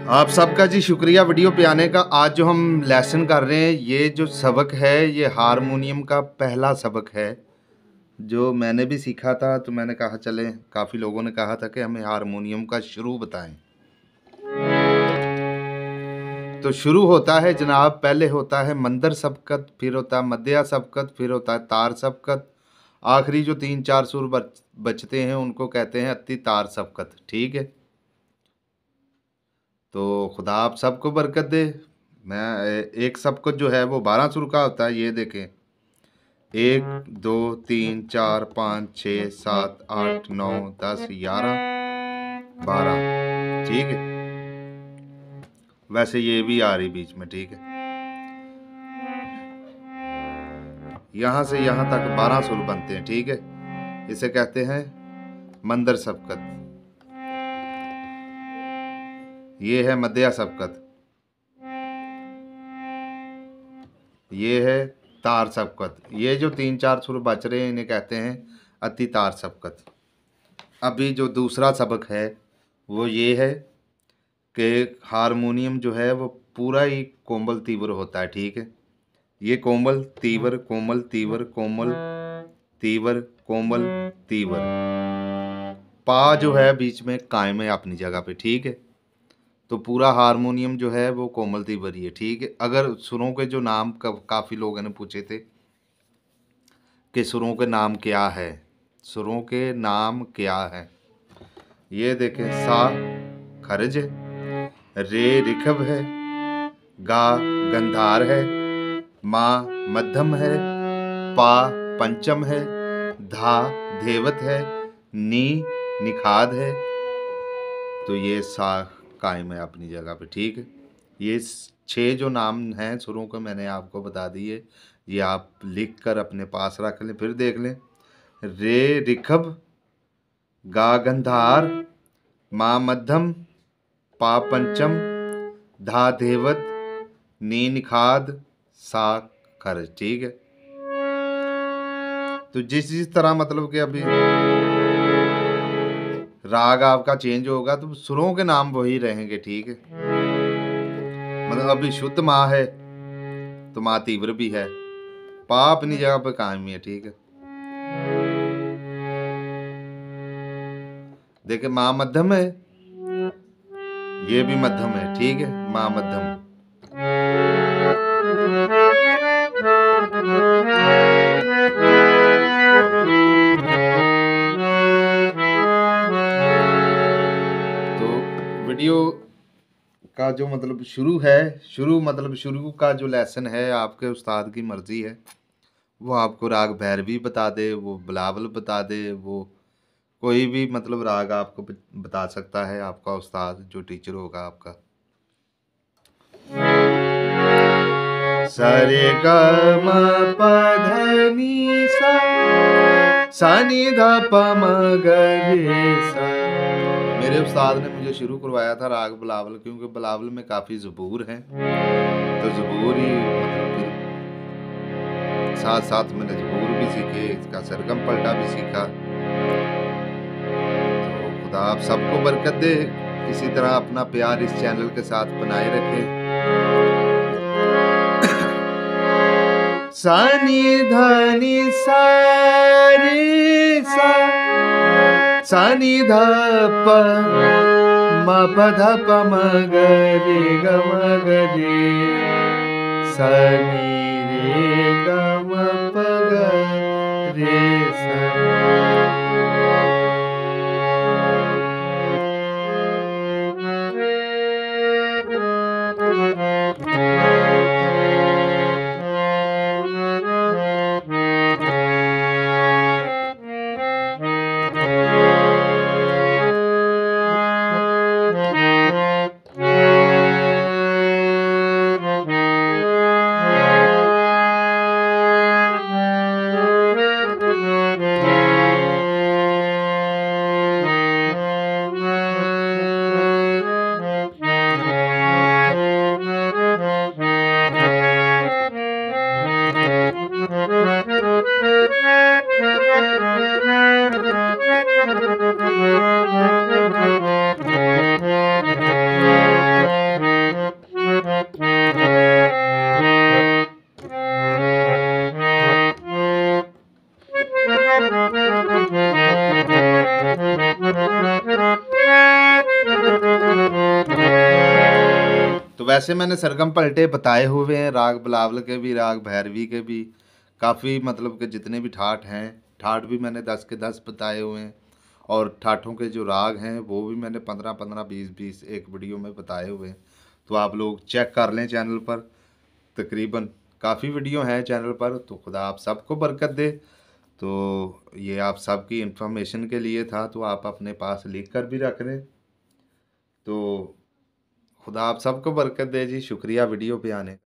आप सबका जी शुक्रिया वीडियो पे आने का। आज जो हम लेसन कर रहे हैं, ये जो सबक है ये हारमोनियम का पहला सबक है जो मैंने भी सीखा था। तो मैंने कहा चले, काफ़ी लोगों ने कहा था कि हमें हारमोनियम का शुरू बताएं। तो शुरू होता है जनाब, पहले होता है मंदर सबकत, फिर होता है मध्या सबकत, फिर होता है तार सबकत। आखिरी जो 3-4 सुर बचते हैं उनको कहते हैं अति तार सबकत। ठीक है, तो खुदा आप सबको बरकत दे। मैं एक सबकत जो है वो 12 सुर का होता है। ये देखें, 1 2 3 4 5 6 7 8 9 10 11 12। ठीक है, वैसे ये भी आ रही बीच में। ठीक है, यहाँ से यहाँ तक 12 सुर बनते हैं। ठीक है, इसे कहते हैं मंदर सबकत। ये है मध्या सबकत, ये है तार सबकत। ये जो 3-4 सुर बच रहे हैं इन्हें कहते हैं अति तार सबकत। अभी जो दूसरा सबक है वो ये है कि हारमोनियम जो है वो पूरा ही कोमल तीव्र होता है। ठीक है, ये कोमल तीव्र कोमल तीव्र कोमल तीव्र कोमल तीव्र। पा जो है बीच में कायम है अपनी जगह पे। ठीक है, तो पूरा हारमोनियम जो है वो कोमल तीव्र ही है। ठीक है, अगर सुरों के जो नाम काफ़ी लोगों ने पूछे थे कि सुरों के नाम क्या है, सुरों के नाम क्या है, ये देखें। सा खरज है, रे ऋखभ है, गा गंधार है, मा मध्यम है, पा पंचम है, धा धेवत है, नी निखाद है। तो ये सा कायम है अपनी जगह पे। ठीक है, ये 6 जो नाम हैं सुरों के मैंने आपको बता दिए। ये आप लिख कर अपने पास रख लें, फिर देख लें। रे ऋखभ, गा गंधार, मा मध्यम, पा पंचम, धा धेवत, नी निखाद, सा खरज। ठीक है, तो जिस तरह मतलब कि अभी राग आपका चेंज होगा तो सुरों के नाम वही रहेंगे। ठीक है, मतलब अभी शुद्ध माँ है तो माँ तीव्र भी है, पा अपनी जगह पे कायम ही है। ठीक है, देखिए माँ मध्यम है, ये भी मध्यम है। ठीक है, माँ मध्यम। तो वीडियो का जो मतलब शुरू है, शुरू का जो लेसन है आपके उस्ताद की मर्जी है। वो आपको राग भैरवी बता दे, वो बिलावल बता दे, वो कोई भी मतलब राग आपको बता सकता है आपका उस्ताद जो टीचर होगा आपका। सारे ग म प ध नि सा, सा नि ध प म ग रे सा। मेरे उस्ताद ने मुझे शुरू करवाया था राग बिलावल, क्योंकि बिलावल में काफ़ी ज़बूर हैं। तो ज़बूर ही मतलब फिर साथ साथ मैंने ज़बूर भी सीखे, इसका सरगम पलटा भी सीखा। तो खुदा आप सबको बरकत दे, इसी तरह अपना प्यार इस चैनल के साथ बनाए रखें। सा नि ध नि सा रे सा, सा नि ध प म प ध प म ग रे ग म ग रे, सा नि रे ग म प ग रे सा। वैसे मैंने सरगम पलटे बताए हुए हैं, राग बिलावल के भी, राग भैरवी के भी, काफ़ी मतलब कि जितने भी ठाठ हैं, ठाठ भी मैंने 10 के 10 बताए हुए हैं। और ठाठों के जो राग हैं वो भी मैंने 15-15, 20-20 एक वीडियो में बताए हुए हैं। तो आप लोग चेक कर लें चैनल पर, तकरीबन काफ़ी वीडियो हैं चैनल पर। तो खुदा आप सबको बरकत दे। तो ये आप सबकी इन्फॉर्मेशन के लिए था, तो आप अपने पास लिख कर भी रख लें। तो खुदा आप सबको बरकत दे जी। शुक्रिया वीडियो पे आने।